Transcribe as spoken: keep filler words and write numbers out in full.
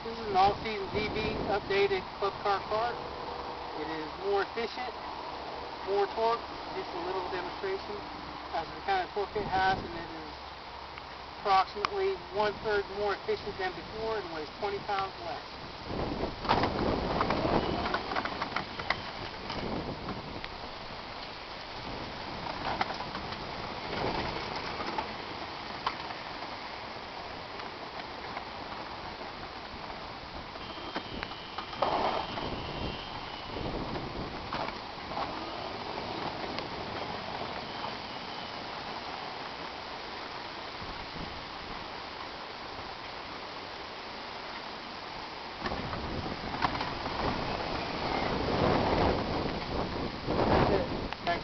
This is an all-season D B updated club car kart. It is more efficient, more torque. Just a little demonstration as to the kind of torque it has, and it is approximately one-third more efficient than before and weighs twenty pounds less.